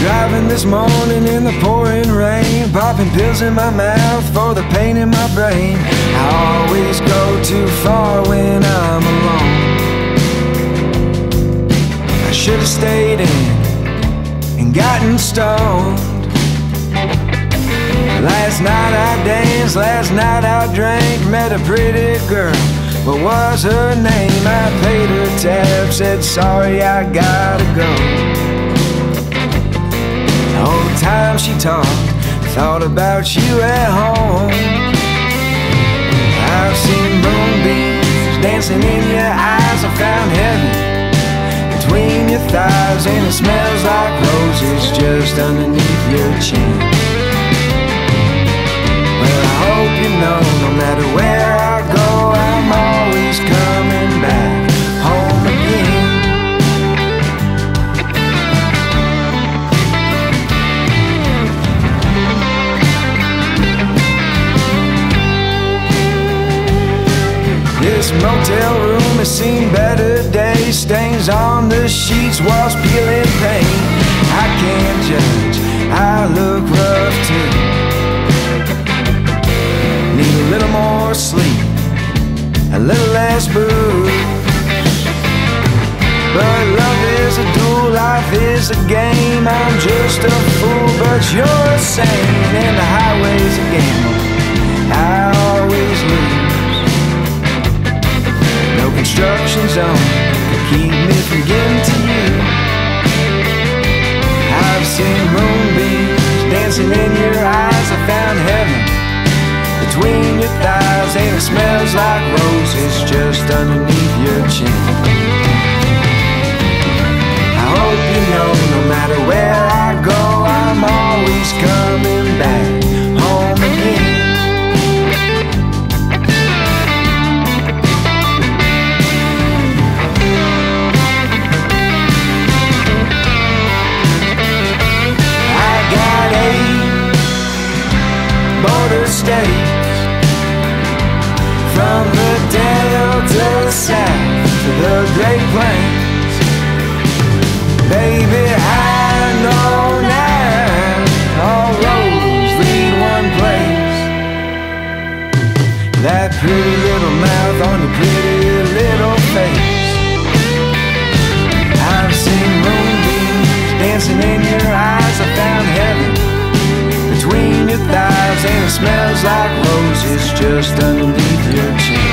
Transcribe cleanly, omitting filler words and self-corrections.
Driving this morning in the pouring rain, popping pills in my mouth for the pain in my brain. I always go too far when I'm alone. I should have stayed in and gotten stoned. Last night I danced, last night I drank, met a pretty girl. What was her name? I paid her tab, said sorry I gotta go. The whole time she talked, thought about you at home. I've seen moonbeams dancing in your eyes. I found heaven between your thighs, and it smells like roses just underneath your chin. Well, I hope you know, no matter where I go, I'm always coming back home again. This motel room has seen better days. Stains on the sheets, walls peeling paint. I can't judge, I look rough too. Need a little more sleep, a little less booze. But love is a duel, life is a game. I'm just a fool, but you're sane. And the highway's a gamble, I always lose. No construction zone can keep me from getting to you. I've seen moonbeams dancing in your eyes. I found heaven between your thighs, and it smells like roses just underneath your chin. I hope you know, no matter where I go, I'm always coming back home again. I got 8 border states, from the Delta south to the Great Plains. Baby, I know now all roads lead one place. That pretty little mouth on your pretty little face. I've seen moonbeams dancing in your eyes. I found heaven between your thighs, and it smells like roses just underneath your chin.